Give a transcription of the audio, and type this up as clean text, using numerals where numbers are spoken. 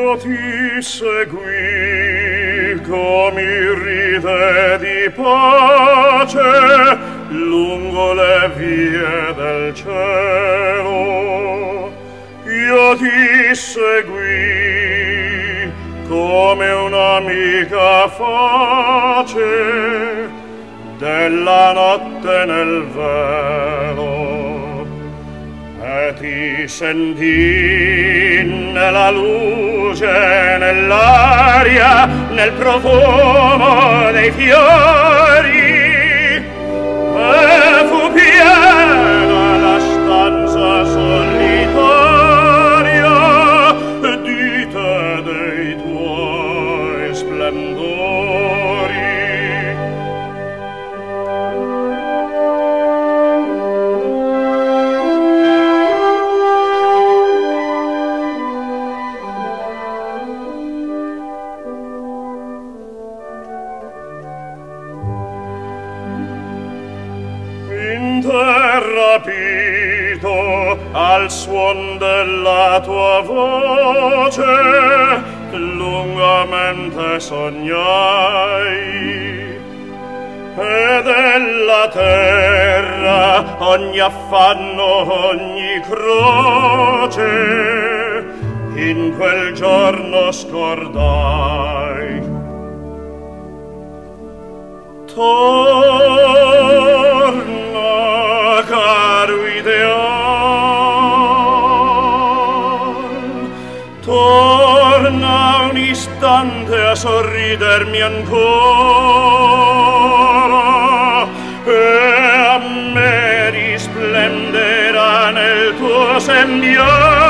Io ti seguì come ride di pace lungo le vie del cielo. Io ti seguì come un'amica face della notte nel velo, e ti sentì nella luce, nell'aria, nel profumo dei fiori, e fu piena la stanza solitaria di te, dei tuoi splendori. Interrapito al suon della tua voce, lungamente sognai, e della terra ogni affanno, ogni croce in quel giorno scordai. Torna, caro ideal, torna un istante a sorridermi ancora, e a me risplenderà nel tuo sembiante